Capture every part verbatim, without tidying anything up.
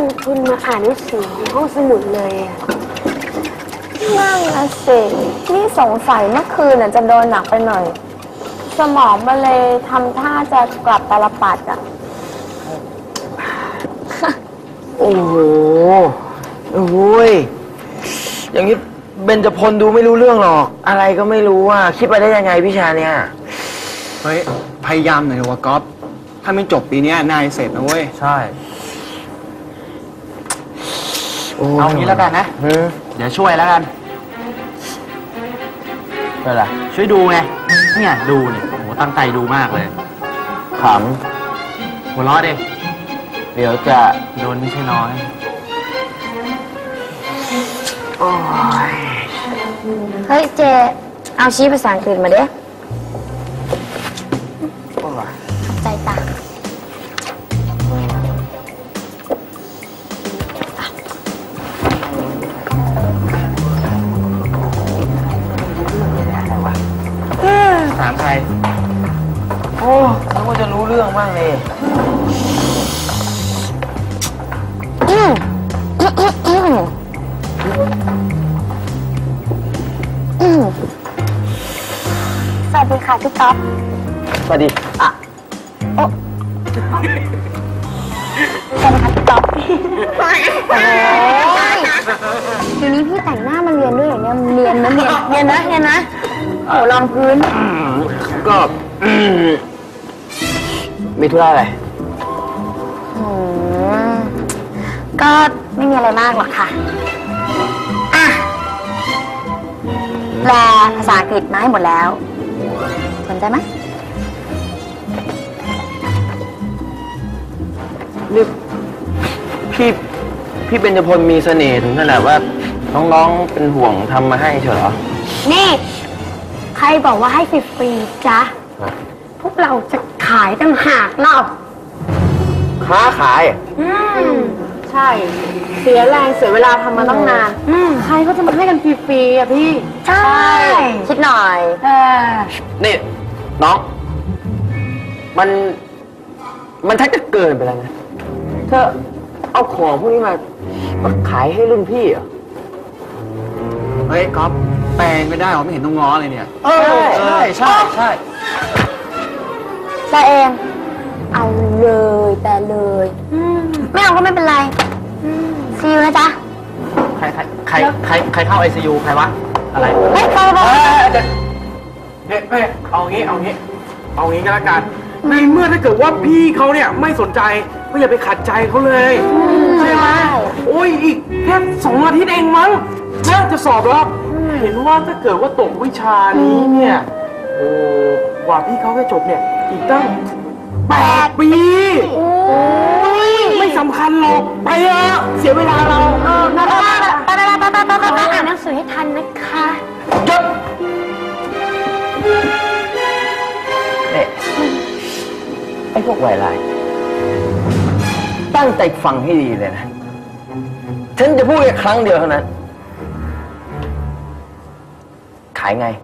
งทุนมาอ่านหนังสือในห้องสมุดเลยอะนั่งนะสินี่สงสัยเมื่อคืนน่ะจะโดนหนักไปหน่อย สมองมันเลยทำท่าจะกลับตาลปัดอ่ะโอ้โหโอ้ยอย่างนี้เบญจพลดูไม่รู้เรื่องหรอกอะไรก็ไม่รู้อ่ะคิดไปได้ยังไงพี่ชาเนี่ยเฮ้ยพยายามหน่อยเถอะวะก๊อฟถ้าไม่จบปีนี้นายเสร็จนะเว้ยใช่เอางี้แล้วกันนะเดี๋ยวช่วยแล้วกันเป็นไรช่วยดูไงเนี่ยดูเนี่ยโอ้โหตั้งใจดูมากเลยขำหัวเราะดิเดี๋ยวจะโดนไม่ใช่น้อยโอ้ยเฮ้ยเจเอาชี้ภาษาอังกฤษมาดิใจตาถามใครโอ้นึกว่าจะรู้เรื่องบ้างเลยอืมอืมอืมสวัสดีค่ะพี่ก๊อฟสวัสดีอ่ะโอ้สวัสดีค่ะพี่ก๊อฟโอ้ยเดี๋ยวนี้พี่แต่งหน้ามาเรียนด้วยเหรอเนี่ยเรียนนะเรียนเรียนนะเรียนนะโอ้รองพื้นก็มีธุระอะไรอืมก็ไม่มีอะไรมากหรอกค่ะอ่ะแปลภาษาอังกฤษมาให้หมดแล้วสนใจไหมนี่พี่พี่เบญจพลมีเสน่ห์ถึงขนาดว่าน้องๆเป็นห่วงทำมาให้เฉยเหรอนี่ใครบอกว่าให้ฟรีๆจ๊ะพวกเราจะขายต่างหากเล่าค้าขายอืมใช่เสียแรงเสียเวลาทำมาตั้งนานใครก็จะมาให้กันฟรีๆอ่ะพี่ใช่คิดหน่อยเออนี่น้องมันมันชักจะเกินไปแล้วนะเธอเอาของพวกนี้มามาขายให้รุ่นพี่เหรอเฮ้ยก๊อฟแปลงไม่ได้หรอไม่เห็นต้องง้อเลยเนี่ยเออใช่ใช่ใช่แต่เองเอาเลยแต่เลยไม่เอาก็ไม่เป็นไรซีอูนะจ๊ะใครใครใครใครใครเข้าไอซียูใครวะอะไรไม่ไปไปเฮ้ยเฮ้ยเอางี้เอางี้เอางี้ก็แล้วกันในเมื่อถ้าเกิดว่าพี่เขาเนี่ยไม่สนใจก็อย่าไปขัดใจเขาเลยใช่ไหมโอ้ยอีกแค่สองอาทิตย์เองมั้งน่าจะสอบแล้วเห็นว่าถ้าเกิดว่าตกวิชานี้เนี่ยโอ้กว่าพี่เขาจะจบเนี่ยอีกตั้งแปดปีไม่สำคัญหรอกไปเถอะเสียเวลาเราเออนะไปไปไปไปไปไปไปอ่านหนังสือให้ทันนะคะหยุดเอ๊ะไอ้พวกวัยไรตั้งใจฟังให้ดีเลยนะฉันจะพูดแค่ครั้งเดียวเท่านั้นขายไง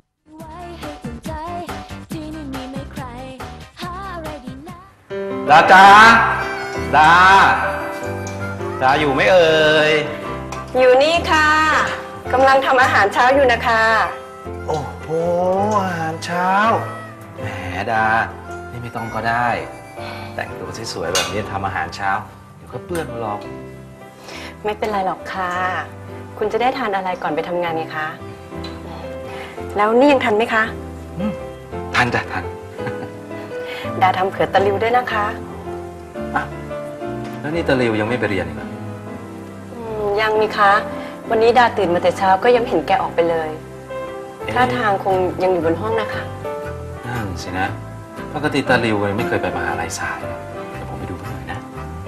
ดาจ้าดาดาอยู่ไหมเอ่ยอยู่นี่ค่ะกำลังทำอาหารเช้าอยู่นะคะโอ้โหอาหารเช้าแหมดานี่ไม่ต้องก็ได้แต่งตัวสวยๆแบบนี้ทำอาหารเช้าเดี๋ยวก็เปื้อนหรอกไม่เป็นไรหรอกค่ะคุณจะได้ทานอะไรก่อนไปทำงานไงคะแล้วนี่ยังทันไหมคะทันจ้ะทันดาทำเผือกตะลิวด้วยนะคะอ่ะแล้วนี่ตะลิวยังไม่ไปเรียนอีกเหรอยังนี่คะวันนี้ดาตื่นมาแต่เช้าก็ยังเห็นแกออกไปเลยท่าทางคงยังอยู่บนห้องนะคะนั่นสินะปกติตะลิวไม่เคยไปมหาลัยสายเดี๋ยวผมไปดูหน่อยนะ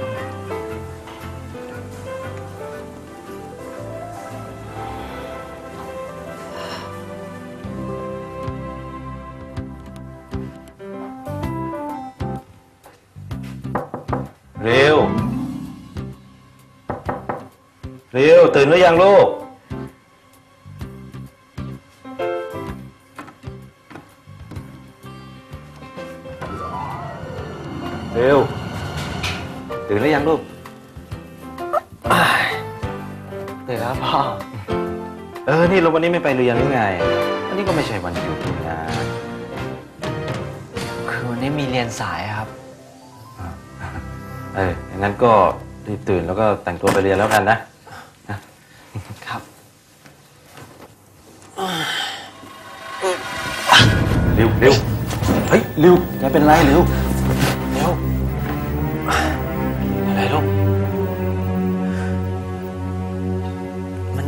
เร็วเร็วตื่นหรือยังลูกเร็วตื่นหรือยังลูกแล้วพ่อเออ นี่เราวันนี้ไม่ไปเรียนหรือไง วันนี้ก็ไม่ใช่วันหยุดนี่นะคือวันนี้มีเรียนสายครับเอออย่างนั้นก็รีบตื่นแล้วก็แต่งตัวไปเรียนแล้วกันนะครับเร็วเร็วเฮ้ยเร็วแกเป็นไรเร็วเร็วอะไรลูกมัน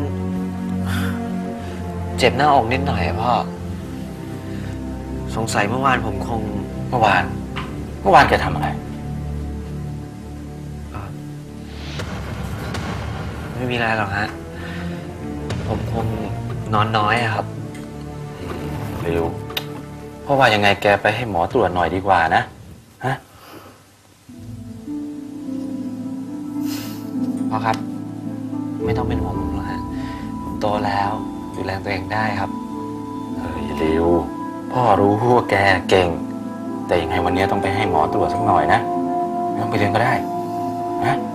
เจ็บหน้าอกนิดหน่อยอะพ่อ สงสัยเมื่อวานผมคงเมื่อวาน เมื่อวานแกทำอะไรไม่มีอะไรหรอกฮะ ผมคงนอนน้อยอะครับเร็ว เพราะว่ายังไงแกไปให้หมอตรวจหน่อยดีกว่านะ ฮะพ่อครับ ไม่ต้องเป็นห่วงผมหรอกฮะ ผมโตแล้วดูแลตัวเองได้ครับเฮ้ยเร็ว พ่อรู้ว่าแกเก่ง แต่ยังไงวันนี้ต้องไปให้หมอตรวจสักหน่อยนะไม่ต้องไปเรียนก็ได้ ฮะ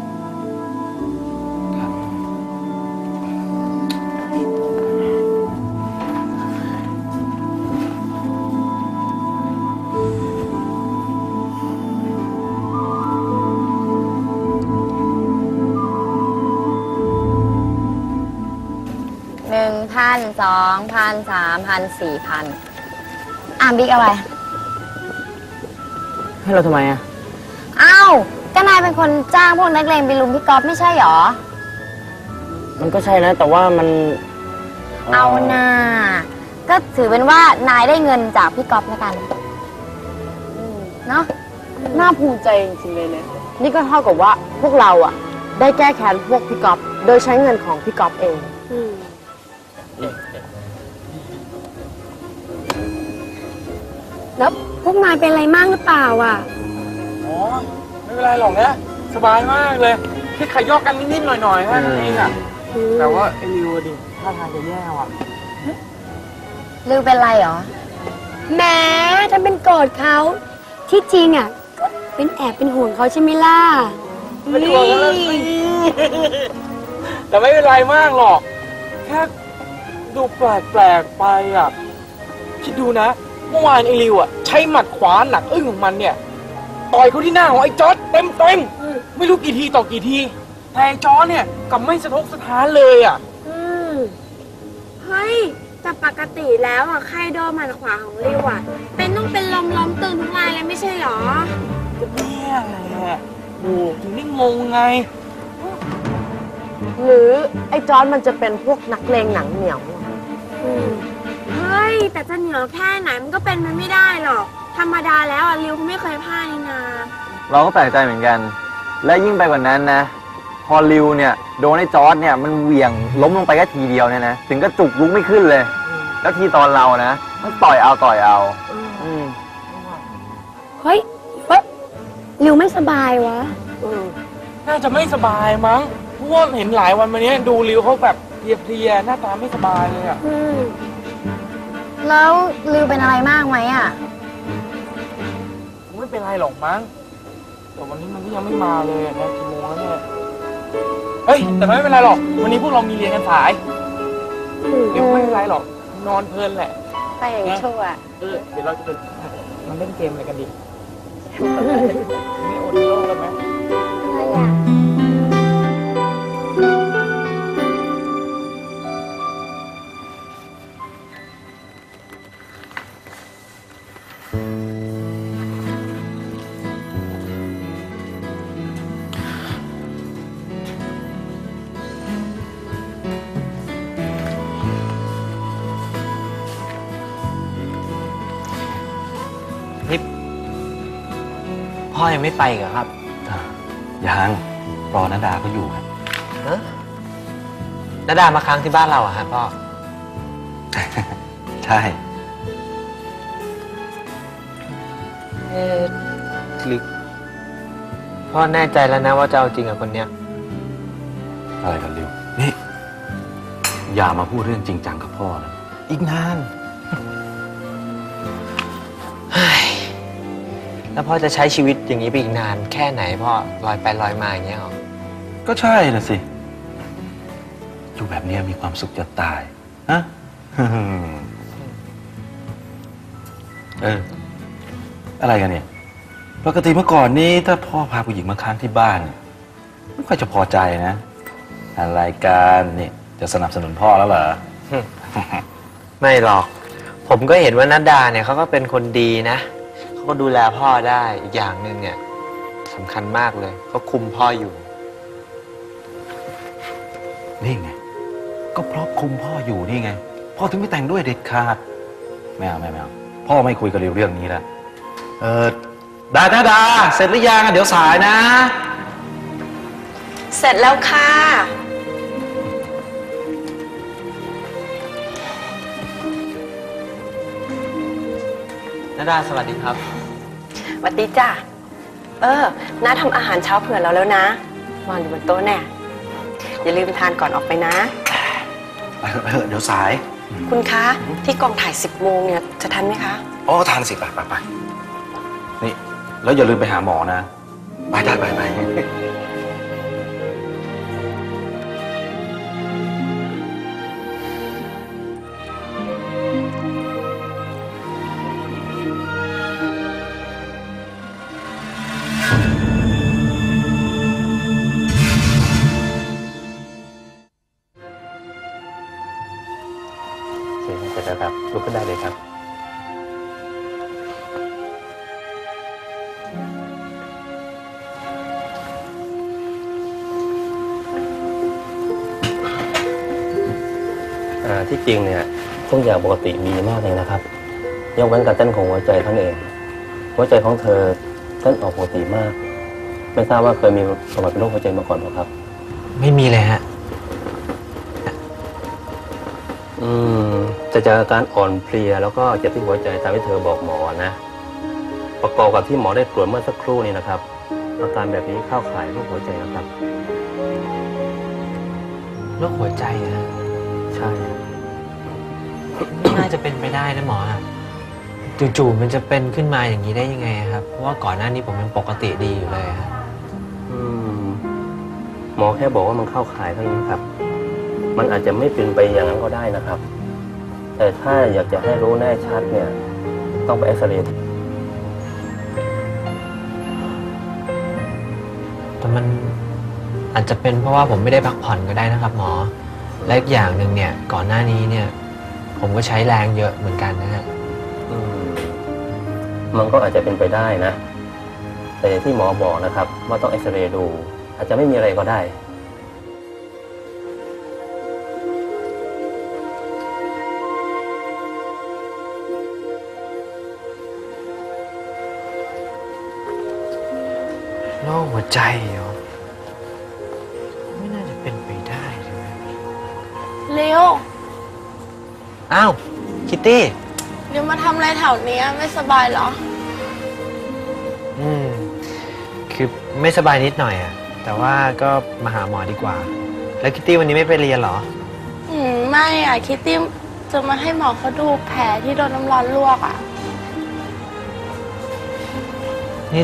หนึ่งพันสองพันสามพันสี่พันอ่ะบิ๊กอะไรให้เราทำไมอะอ้าวก็นายเป็นคนจ้างพวกนักเลงไปลุมพี่ก๊อฟไม่ใช่หรอมันก็ใช่นะ แต่ว่ามันเอาน่าก็ถือเป็นว่านายได้เงินจากพี่ก๊อฟแล้วกันเนาะน่าภูมิใจจริงๆเลยเนี่ยนี่ก็เท่ากับว่าพวกเราอ่ะ ได้แก้แค้นพวกพี่ก๊อฟโดยใช้เงินของพี่ก๊อฟเองแล้วพวกนายเป็นอะไรมากหรือเปล่าอ่ะอ๋อ ไม่เป็นไรหรอกนะ สบายมากเลยแค่ขยอกกันนิดๆหน่อยๆแค่นั้นเองอะแต่ว่าไอ้ริวอะดิท่าทางจะแย่ว่ะลือเป็นไรเหรอแหม้ถ้าเป็นโกรธเขา ที่จริงอ่ะก็เป็นแอบเป็นห่วงเขาใช่ไหมล่ะไม่กลัวแล้วสิแต่ไม่เป็นไรมากหรอก แค่ดูแปลกๆไปอ่ะ คิดดูนะ เมื่อวานไอ้ริวอ่ะ ใช้หมัดขวาหนักอึ้งของมันเนี่ย ต่อยเขาที่หน้าของไอ้จอร์ดเต็มเต็มๆไม่รู้กี่ทีต่อกี่ที แต่ไอ้จอร์ดเนี่ยกลับไม่สะทกสะท้านเลยอ่ะอืมเฮ้ย แต่ปกติแล้วอ่ะใครโดนหมัดขวาของริวอ่ะ เป็นต้องเป็นลมล้มตื่นทุกรายเลยไม่ใช่หรอก็เนี่ยแหละโอ้ถึงได้งงไงหรือไอ้จอร์ดมันจะเป็นพวกนักเลงหนังเหนียวอืมเฮ้ย แต่จะเหนียวแค่ไหนมันก็เป็นมันไม่ได้หรอก ธรรมดาแล้วอ่ะริวไม่เคยพลาดนี่นาเราก็แปลกใจเหมือนกัน และยิ่งไปกว่านั้นนะ พอริวเนี่ยโดนไอ้จอร์ดเนี่ยมันเหวี่ยงล้มลงไปแค่ทีเดียวเนี่ยนะ ถึงก็จุกลุกไม่ขึ้นเลย แล้วทีตอนเรานะมันต่อยเอาต่อยเอา อืมเฮ้ยเฮ้ยริวไม่สบายวะเออ น่าจะไม่สบายมั้งเพราะว่าเห็นหลายวันมาเนี้ยดูริวเขาแบบเพลียๆหน้าตาไม่สบายเลยอ่ะอืมแล้วลือเป็นอะไรมากไหมอ่ะคงไม่เป็นไรหรอกมั้ง แต่วันนี้มันก็ยังไม่มาเลยอะนะกี่โมงแล้วเนี่ย เฮ้ย แต่ไม่เป็นไรหรอก วันนี้พวกเรามีเรียนกันสาย เดี๋ยวไม่เป็นไรหรอก นอนเพลินแหละไปอย่างชั่วเออ เดี๋ยวเราจะไปมันเล่นเกมอะไรกันดี ไม่อดโลกแล้วไหมนี่พ่อยังไม่ไปเหรอครับยังรอนาดาก็อยู่ครับเออนาดามาค้างที่บ้านเราอะฮะพ่อใช่เอ๊ะหรือพ่อแน่ใจแล้วนะว่าจะเอาจริงกับคนเนี้ยอะไรกันริวนี่ อย่ามาพูดเรื่องจริงจังกับพ่อนะอีกนานเฮ้ย แล้วพ่อจะใช้ชีวิตอย่างนี้ไปอีกนานแค่ไหนพ่อลอยไปลอยมาอย่างเงี้ยหรอก็ใช่น่ะสิ ชอยู่แบบนี้มีความสุขจะตายฮะ เออ อะไรกันเนี่ย ปกติเมื่อก่อนนี้ถ้าพ่อพาผู้หญิงมาค้างที่บ้านไม่ค่อยจะพอใจนะอะไรกันนี่จะสนับสนุนพ่อแล้วเหรอไม่หรอก ผมก็เห็นว่านัดดาเนี่ยเขาก็เป็นคนดีนะเขาก็ดูแลพ่อได้อีกอย่างหนึ่งเนี่ยสำคัญมากเลยเขาคุมพ่ออยู่นี่ไง ก็เพราะคุมพ่ออยู่นี่ไง พ่อถึงไม่แต่งด้วยเด็ดขาดไม่เอาไม่เอาพ่อไม่คุยกับเรื่องนี้แล้วเออดาดาดาเสร็จหรือยังเดี๋ยวสายนะเสร็จแล้วค่ะนัดดาสวัสดีครับสวัสดีจ้ะ เออน้าทำอาหารเช้าเผื่อเราแล้วนะวางอยู่บนโต๊ะแน่อย่าลืมทานก่อนออกไปนะไปเถอะเดี๋ยวสายคุณคะ ที่กองถ่ายสิบโมงเนี่ยจะทันไหมคะอ๋อทานสิไปไปไปนี่ แล้วอย่าลืมไปหาหมอนะ ไปได้ไปไปเสร็จแล้วครับลุกขึ้นได้เลยครับที่จริงเนี่ยทุกอย่างปกติดีมากเลยนะครับยกเว้นการเต้นของหัวใจเท่านั้นเองหัวใจของเธอเต้นออกปกติมาก ไม่ทราบว่าเคยมีประวัติเป็นโรคหัวใจมาก่อนหรือครับไม่มีเลยฮะอืมจะจากอาการอ่อนเพลียแล้วก็เจ็บที่หัวใจตามที่เธอบอกหมอนะประกอบกับที่หมอได้ตรวจเมื่อสักครู่นี้นะครับอาการแบบนี้เข้าข่ายโรคหัวใจนะครับโรคหัวใจอะใช่ไม่น่าจะเป็นไปได้นะหมออะจู่ๆมันจะเป็นขึ้นมาอย่างนี้ได้ยังไงครับเพราะว่าก่อนหน้านี้ผมยังปกติดีอยู่เลยครับอืมหมอแค่บอกว่ามันเข้าข่ายเท่านี้ครับ มันอาจจะไม่เป็นไปอย่างนั้นก็ได้นะครับ แต่ถ้าอยากจะให้รู้แน่ชัดเนี่ยต้องไปเอ็กซเรย์แต่มันอาจจะเป็นเพราะว่าผมไม่ได้พักผ่อนก็ได้นะครับหมอและอีกอย่างหนึ่งเนี่ยก่อนหน้านี้เนี่ยผมก็ใช้แรงเยอะเหมือนกันนะฮะอืมมันก็อาจจะเป็นไปได้นะ แต่อย่างที่หมอบอกนะครับว่าต้องเอ็กซเรย์ดู อาจจะไม่มีอะไรก็ได้โรคหัวใจเหรอไม่น่าจะเป็นไปได้ใช่ไหมเร็วอ้าวคิตตี้เดี๋ยวมาทำอะไรแถวเนี้ยไม่สบายเหรออืมคือไม่สบายนิดหน่อยอะแต่ว่าก็มาหาหมอดีกว่า แล้วคิตตี้วันนี้ไม่ไปเรียนเหรออืมไม่อ่ะคิตตี้จะมาให้หมอเขาดูแผลที่โดนน้ำร้อนลวกอ่ะนี่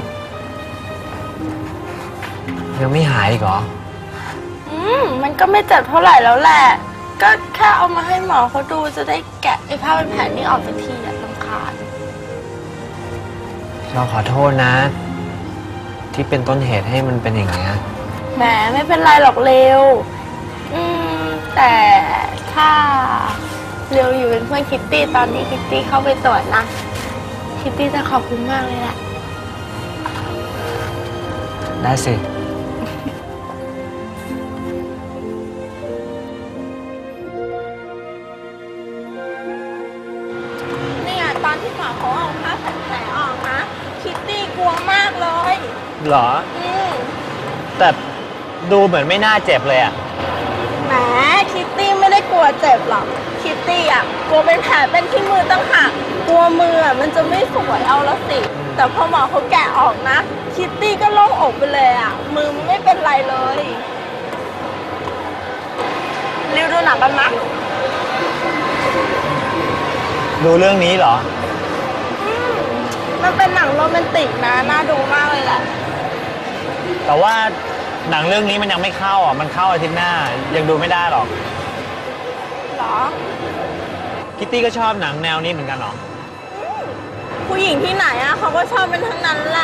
ยังไม่หายอีกเหรออืมมันก็ไม่เจ็บเท่าไหร่แล้วแหละ ก็แค่เอามาให้หมอเขาดูจะได้แกะไอ้ผ้าเป็นแผลนี้ออกสักทีอ่ะรำคาญเราขอโทษนะ ที่เป็นต้นเหตุให้มันเป็นอย่างนี้ยแหมไม่เป็นไรหรอกเร็ว อืมแต่ถ้าเร็วอยู่เป็นเพื่อนคิตตี้ตอนนี้คิตตี้เข้าไปตรวจนะ คิตตี้จะขอบคุณมากเลยแหละได้สิเนี่ยตอนที่หมอเขาเอาผ้าพันแผลออกนะคิตตี้กลัวมากเลยเหรออืมแต่ดูเหมือนไม่น่าเจ็บเลยอะแหมคิตตี้ไม่ได้กลัวเจ็บหรอกคิตตี้อ่ะกลัวเป็นแผลเป็นที่มือตั้งหากกลัวมืออ่ะมันจะไม่สวยเอาละสิแต่พอหมอเขาแกะออกนะคิตตี้ก็โล่งอกไปเลยอ่ะมือมันไม่เป็นไรเลยริวดูหนังกันมั้ยดูเรื่องนี้เหรอมันเป็นหนังโรแมนติกนะน่าดูมากเลยแหละแต่ว่าหนังเรื่องนี้มันยังไม่เข้าอ่ะ มันเข้าอาทิตย์หน้า ยังดูไม่ได้หรอกรอคิตตี้ก็ชอบหนังแนวนี้เหมือนกันเหรอผู้หญิงที่ไหนอะเขาก็ชอบเป็นทั้งนั้นแหละ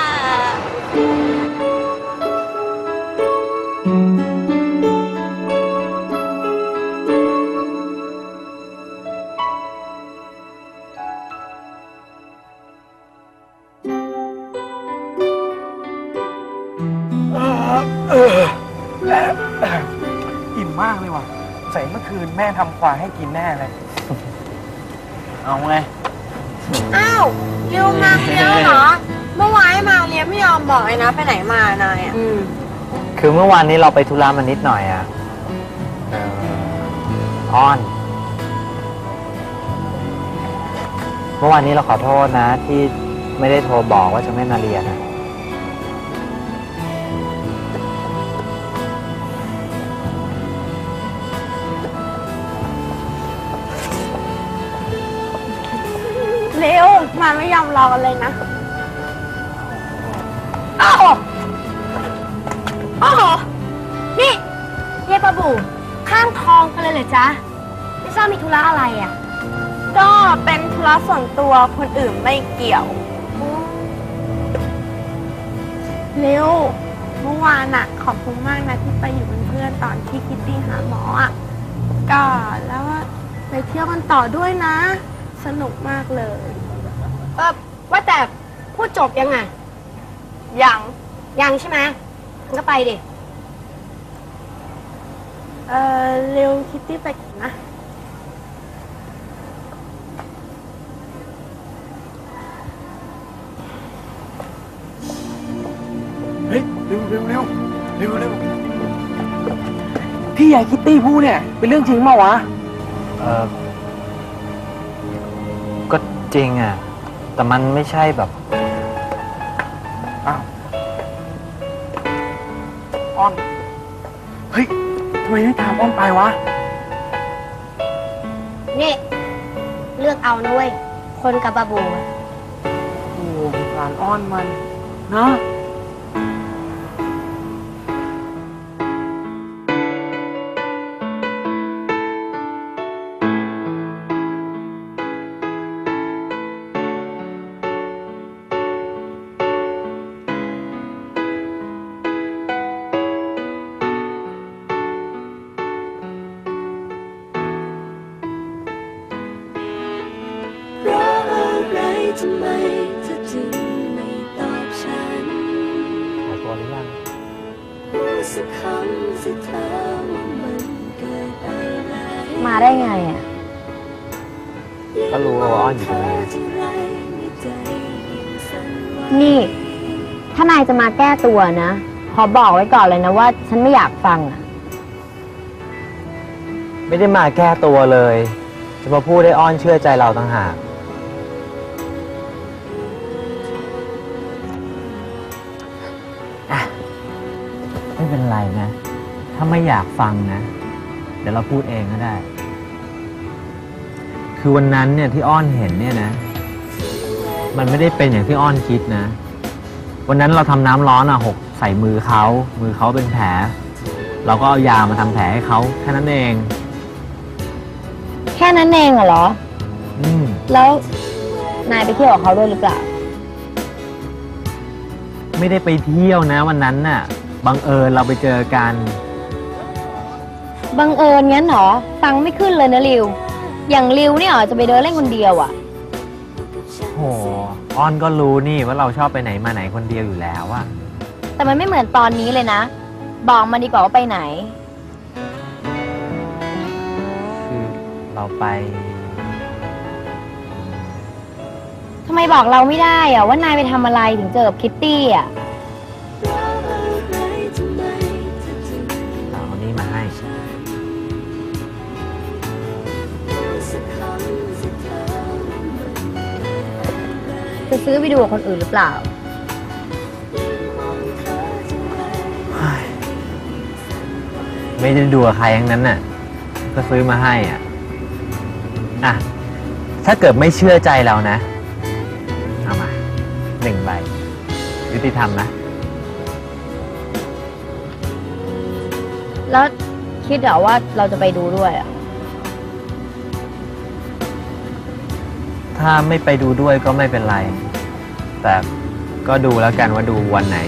อิ่มมากเลยว่ะใส่เมื่อคืนแม่ทำควายให้กินแน่เลยเอาไงอ้าวเร็วมาเร็วเหรอ เมื่อวานมาเรียนไม่ยอมบอกเลยนะไปไหนมานายอ่ะคือเมื่อวานนี้เราไปธุระมานิดหน่อยอะเอ่ออ้อน เมื่อวานนี้เราขอโทษนะ ที่ไม่ได้โทรบอกว่าจะไม่มาเรียนอะเร็วมาไม่ยอมรอกันเลยนะอ้าวโอ้โหนี่เยปะบูข้างทองกันเลยเหรอจ๊ะไม่ทราบมีธุระอะไรอ่ะก็เป็นธุระส่วนตัวคนอื่นไม่เกี่ยว เร็ว เมื่อวานอะขอบคุณมากนะที่ไปอยู่เป็นเพื่อนตอนที่คิตตี้หาหมออะก็แล้วไปเที่ยวกันต่อด้วยนะ สนุกมากเลยเออว่าแต่พูดจบยังไงยังยังใช่ไหมงั้นก็ไปดิเออเร็วคิตตี้ไปกันนะเฮ้ยเร็วเร็วเร็วเร็วเร็วที่ยายคิตตี้พูดเนี่ยเป็นเรื่องจริงเปล่าวะเออก็จริงอะแต่มันไม่ใช่แบบอ้าวอ้อนเฮ้ยทำไมไม่ตามอ้อนไปวะนี่เลือกเอานะเว้ยคนกับบาบูอะโอ้สงสารอ้อนมันเนาะทำไมเธอจึงไม่ตอบฉันหายตัวหรือยังพูดสักคำสิเธอว่ามันเกิดอะไรมาได้ไงอ่ะก็รู้ว่าอ้อนอยู่ตรงนี้เท่าไรในใจยิ่งสั่นไหวนี่ ถ้านายจะมาแก้ตัวนะ ขอบอกไว้ก่อนเลยนะว่าฉันไม่อยากฟังอ่ะไม่ได้มาแก้ตัวเลย จะมาพูดให้อ้อนเชื่อใจเราต่างหากอ่ะไม่เป็นไรนะ ถ้าไม่อยากฟังนะ เดี๋ยวเราพูดเองก็ได้ คือวันนั้นเนี่ยที่อ้อนเห็นเนี่ยนะ มันไม่ได้เป็นอย่างที่อ้อนคิดนะ วันนั้นเราทำน้ำร้อนอ่ะหกใส่มือเขามือเขาเป็นแผล เราก็เอายามาทำแผลให้เขาแค่นั้นเองแค่นั้นเองเหรออืมแล้วนายไปเที่ยวกับเขาด้วยหรือเปล่าไม่ได้ไปเที่ยวนะวันนั้นน่ะ บังเอิญเราไปเจอกันบังเอิญงั้นเหรอ ฟังไม่ขึ้นเลยนะริว อย่างริวเนี่ยเหรอจะไปเดินเล่นคนเดียวอ่ะโหอ้อนก็รู้นี่ว่าเราชอบไปไหนมาไหนคนเดียวอยู่แล้วอะแต่มันไม่เหมือนตอนนี้เลยนะ บอกมาดีกว่าว่าไปไหนคือเราไปทำไมบอกเราไม่ได้อ่ะว่านายไปทำอะไรถึงเจอกับคิตตี้อ่ะเราเอานี่มาให้จะซื้อไปดูกับคนอื่นหรือเปล่าไม่ได้ดูกับใครทั้งนั้นน่ะ ก็ซื้อมาให้อ่ะ อ่ะ ถ้าเกิดไม่เชื่อใจเรานะ เอามาหนึ่งใบ ยุติธรรมนะแล้วคิดเหรอว่าเราจะไปดูด้วยอ่ะถ้าไม่ไปดูด้วยก็ไม่เป็นไร แต่ก็ดูแล้วกันว่าดูวันไหน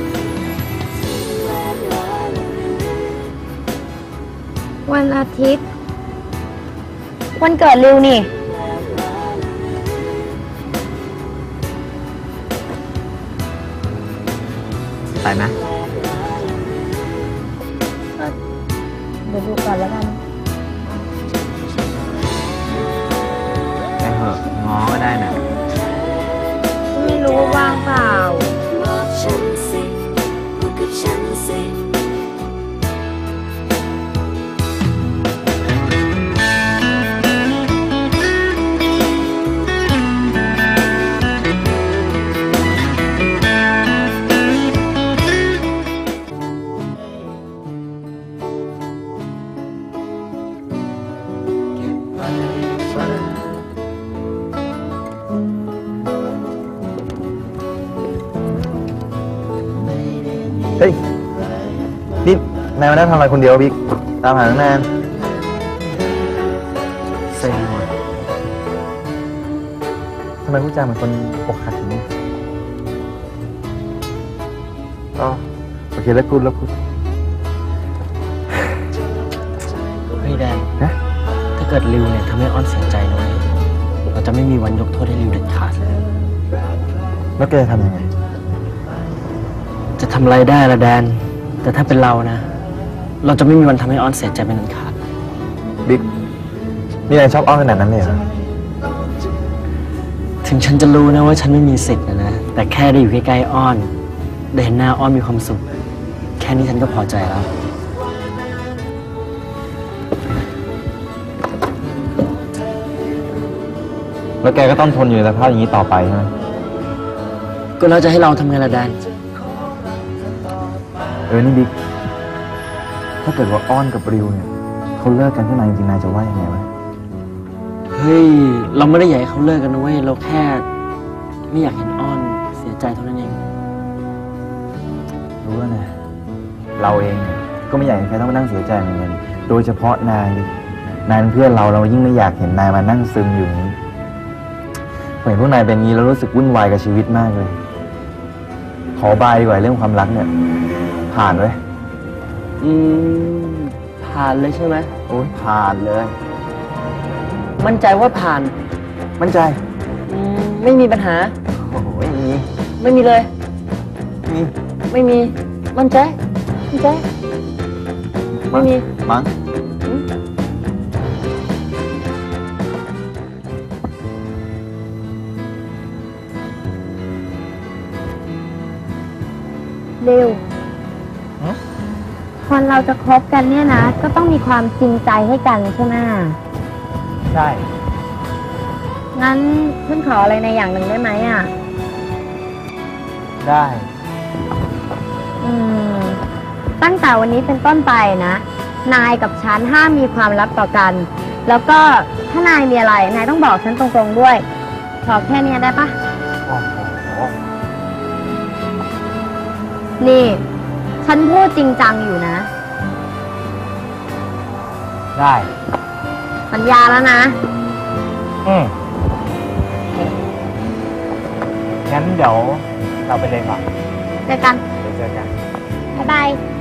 วันอาทิตย์ วันเกิดริวนี่ไปไหมเดี๋ยวดูก่อนแล้วกันไปเถอะง้อก็ได้นะไม่รู้ว่าว่างเปล่าบอกฉันสิพูดกับฉันสิเฮ้ย นี่นายมานั่งทำอะไรคนเดียวบิ๊ก ตามหาตั้งนานเซ็งว่ะทำไมพูดจาเหมือนคนอกหักอย่างนี้อ๋อโอเคแล้วกูดแล้วกูดเฮ้ยแดนฮะถ้าเกิดริวเนี่ยทำให้อ้อนเสียใจนะเว้ยเราจะไม่มีวันยกโทษให้ริวเด็ดขาดเลยแล้วแกจะทำยังไงจะทำอะไรได้ละแดน แต่ถ้าเป็นเรานะ เราจะไม่มีวันทำให้อ้อนเสียใจเป็นอันขาดบิ๊ก นี่นายชอบอ้อนขนาดนั้นเลยเหรอถึงฉันจะรู้นะว่าฉันไม่มีสิทธิ์นะนะ แต่แค่ได้อยู่ใกล้ๆอ้อน ได้เห็นหน้าอ้อนมีความสุข แค่นี้ฉันก็พอใจแล้วแล้วแกก็ต้องทนอยู่ในสภาพอย่างนี้ต่อไปใช่ไหมก็แล้วจะให้เราทำไงล่ะแดนเออ นี่บิ๊ก ถ้าเกิดว่าอ้อนกับริวเนี่ยเขาเลิกกันขึ้นมาจริงๆนายจะว่ายังไงวะเฮ้ย เราไม่ได้อยากให้เขาเลิกกันนะเว้ย เราแค่ไม่อยากเห็นอ้อนเสียใจเท่านั้นเองรู้แล้วนะ เราเองเนี่ยก็ไม่อยากให้ใครต้องมานั่งเสียใจเหมือนกัน โดยเฉพาะนายดินายเป็นเพื่อนเราเรายิ่งไม่อยากเห็นนายมานั่งซึมอยู่อย่างนี้พอเห็นพวกนายเป็นอย่างนี้เรารู้สึกวุ่นวายกับชีวิตมากเลย ขอบายดีกว่าเรื่องความรักเนี่ย ผ่านไว้อืม ผ่านเลยใช่ไหมโอ้ยผ่านเลยมั่นใจว่าผ่านมั่นใจอืม ไม่มีปัญหาโอ้โหไม่มีไม่มีเลยมีไม่มี มั่นใจ มั่นใจ ไม่มีมั้งเร็ว คนเราจะคบกันเนี่ยนะ ก็ต้องมีความจริงใจให้กันใช่ไหมใช่งั้นฉันขออะไรในอย่างหนึ่งได้ไหมอ่ะได้อืม ตั้งแต่วันนี้เป็นต้นไปนะ นายกับฉันห้ามมีความลับต่อกัน แล้วก็ถ้านายมีอะไร นายต้องบอกฉันตรงๆด้วย ขอแค่เนี้ยได้ปะโอ้โหนี่ ฉันพูดจริงจังอยู่นะได้สัญญาแล้วนะอืมงั้นเดี๋ยวเราไปเลยก่อนเจอกันเดี๋ยวเจอกันบ๊ายบาย